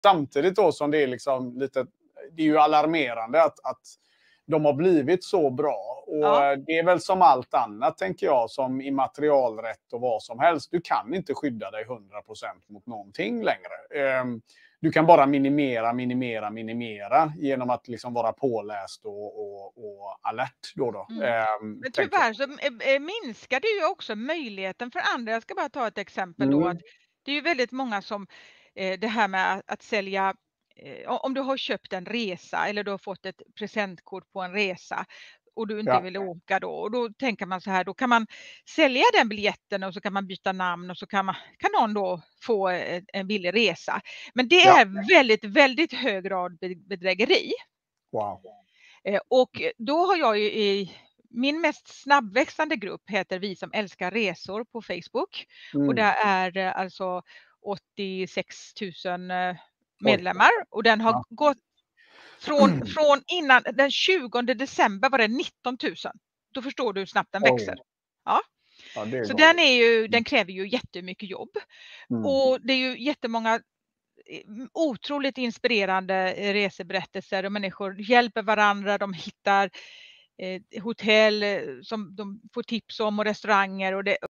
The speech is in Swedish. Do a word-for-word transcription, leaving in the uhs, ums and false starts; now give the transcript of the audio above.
Samtidigt då som det är liksom lite, det är ju alarmerande att, att de har blivit så bra. Och Ja. det är väl som allt annat, tänker jag, som immaterialrätt och vad som helst. Du kan inte skydda dig hundra procent mot någonting längre. Du kan bara minimera, minimera, minimera genom att liksom vara påläst och, och, och alert. Då då. Mm. Men tyvärr så minskar det ju också möjligheten för andra. Jag ska bara ta ett exempel då. Mm. Att det är ju väldigt många som, det här med att, att sälja, om du har köpt en resa eller du har fått ett presentkort på en resa och du inte Ja. vill åka då. Och då tänker man så här, då kan man sälja den biljetten och så kan man byta namn och så kan, man, kan någon då få en, en billig resa. Men det Ja. är väldigt, väldigt hög grad bedrägeri. Wow. Och då har jag ju i min mest snabbväxande grupp heter Vi som älskar resor på Facebook. Mm. Och det är alltså åttiosex tusen medlemmar. Oj. Och den har ja. gått från, från innan den tjugonde december var det nitton tusen. Då förstår du hur snabbt den växer. Ja. Ja, så den, är ju, den kräver ju jättemycket jobb. Mm. Och det är ju jättemånga otroligt inspirerande reseberättelser och människor hjälper varandra, de hittar eh, hotell som de får tips om och restauranger och det